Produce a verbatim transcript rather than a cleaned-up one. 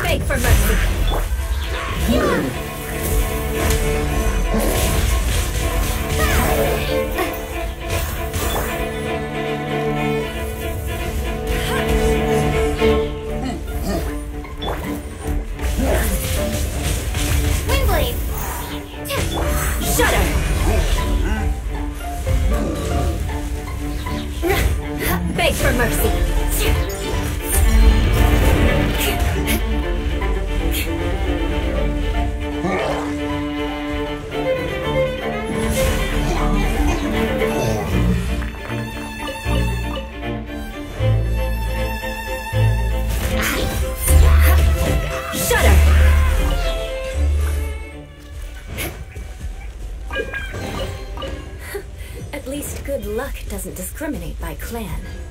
Beg for mercy. Windblade. Shudder. Beg for mercy. At least good luck doesn't discriminate by clan.